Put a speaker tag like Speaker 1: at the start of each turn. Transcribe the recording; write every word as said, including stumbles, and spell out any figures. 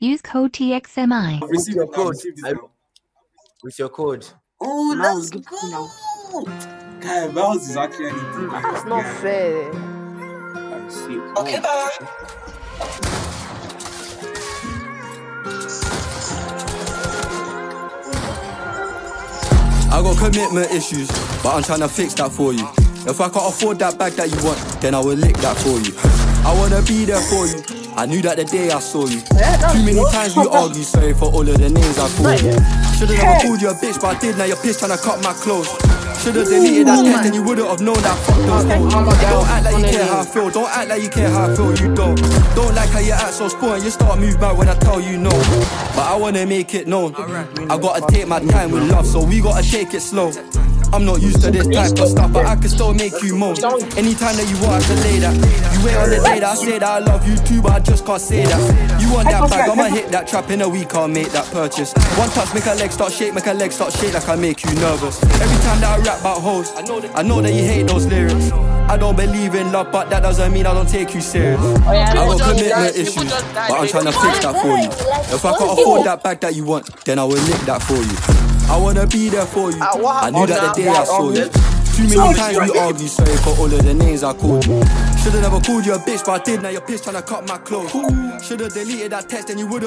Speaker 1: Use code T X M I.
Speaker 2: I've
Speaker 3: With
Speaker 2: received
Speaker 3: your
Speaker 2: it. I've
Speaker 3: code.
Speaker 2: received it
Speaker 3: I,
Speaker 2: now.
Speaker 3: with your code.
Speaker 2: Oh,
Speaker 4: Now,
Speaker 2: let's
Speaker 4: give
Speaker 2: go.
Speaker 4: me now.
Speaker 2: Guy, Bells is actually anything.
Speaker 4: That's not fair.
Speaker 2: I see.
Speaker 5: Okay, bye.
Speaker 6: I got commitment issues, but I'm tryna fix that for you. If I can't afford that bag that you want, then I will lick that for you. I wanna be there for you. I knew that the day I saw you. Too many times we argue, sorry for all of the names I called you. Should've never called you a bitch, but I did, now you're pissed tryna cut my clothes. Should've deleted that text and you wouldn't have known that fuck those hoes. Don't act like you care how I feel, don't act like you care how I feel, you don't. Don't like how you act so spoiled, you start move back when I tell you no. But I wanna make it known, I gotta take my time with love, so we gotta take it slow. I'm not used to this type of stuff, but I can still make you moan. Anytime that you want, I can lay that. You wait on the day that I say that I love you too, but I just can't say that. You want that bag, I'ma hit that trap in a week, I'll make that purchase. One touch, make a leg start shake, make a leg start shake like I make you nervous. Every time that I rap about hoes, I know that you hate those lyrics. I don't believe in love, but that doesn't mean I don't take you serious. I got commitment issues, but I'm trying to fix that for you. If I can't afford that bag that you want, then I will lick that for you. I wanna be there for you. I knew that the day I saw you. Too many times we argue, sorry for all of the names I called you. Should've never called you a bitch, but I did, now you're pissed trying to cut my clothes. Should've deleted that text and you would've